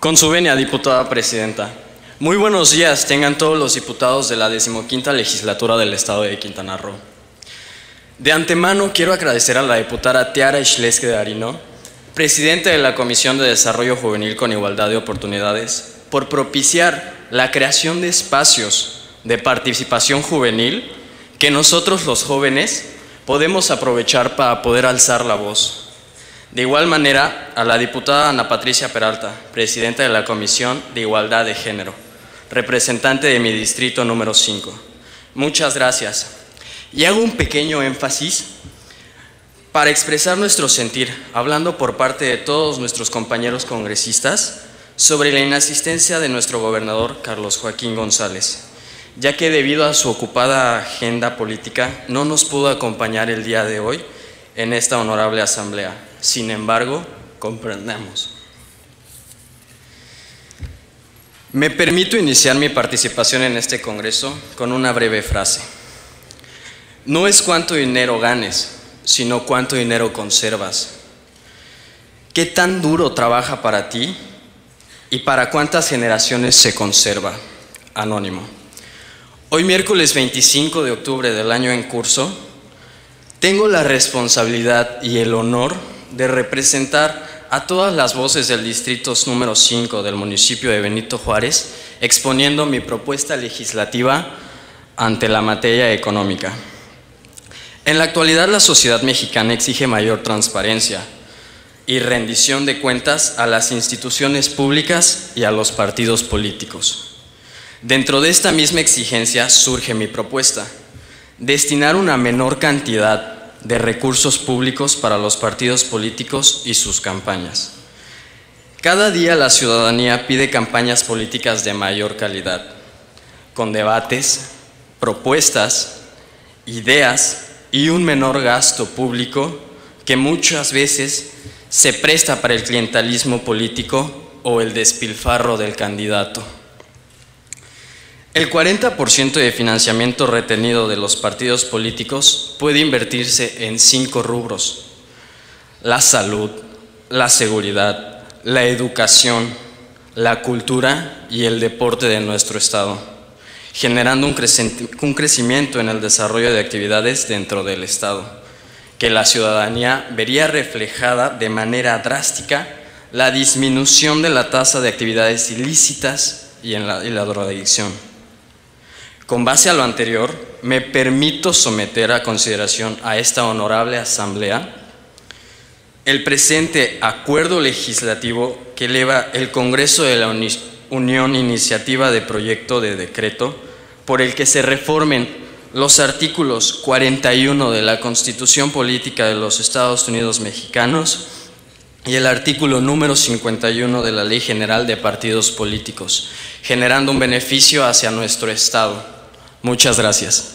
Con su venia, diputada presidenta. Muy buenos días tengan todos los diputados de la 15ª legislatura del Estado de Quintana Roo. De antemano quiero agradecer a la diputada Tiara Ixtlesque de Arino, presidenta de la Comisión de Desarrollo Juvenil con Igualdad de Oportunidades, por propiciar la creación de espacios de participación juvenil que nosotros los jóvenes podemos aprovechar para poder alzar la voz. De igual manera, a la diputada Ana Patricia Peralta, presidenta de la Comisión de Igualdad de Género, representante de mi distrito número 5. Muchas gracias. Y hago un pequeño énfasis para expresar nuestro sentir, hablando por parte de todos nuestros compañeros congresistas, sobre la inasistencia de nuestro gobernador Carlos Joaquín González, ya que debido a su ocupada agenda política no nos pudo acompañar el día de hoy en esta honorable asamblea. Sin embargo, comprendemos. Me permito iniciar mi participación en este congreso con una breve frase. No es cuánto dinero ganes, sino cuánto dinero conservas. ¿Qué tan duro trabaja para ti y para cuántas generaciones se conserva? Anónimo. Hoy, miércoles 25 de octubre del año en curso, tengo la responsabilidad y el honor de representar a todas las voces del distrito número 5 del municipio de Benito Juárez, exponiendo mi propuesta legislativa ante la materia económica. En la actualidad, la sociedad mexicana exige mayor transparencia y rendición de cuentas a las instituciones públicas y a los partidos políticos. Dentro de esta misma exigencia surge mi propuesta: destinar una menor cantidad de recursos públicos para los partidos políticos y sus campañas. Cada día la ciudadanía pide campañas políticas de mayor calidad, con debates, propuestas, ideas y un menor gasto público que muchas veces se presta para el clientelismo político o el despilfarro del candidato. El 40% de financiamiento retenido de los partidos políticos puede invertirse en 5 rubros: la salud, la seguridad, la educación, la cultura y el deporte de nuestro estado, generando un crecimiento en el desarrollo de actividades dentro del estado, que la ciudadanía vería reflejada de manera drástica la disminución de la tasa de actividades ilícitas y la drogadicción. Con base a lo anterior, me permito someter a consideración a esta honorable asamblea el presente acuerdo legislativo que eleva el Congreso de la Unión iniciativa de proyecto de decreto por el que se reformen los artículos 41 de la Constitución Política de los Estados Unidos Mexicanos y el artículo número 51 de la Ley General de Partidos Políticos, generando un beneficio hacia nuestro Estado. Muchas gracias.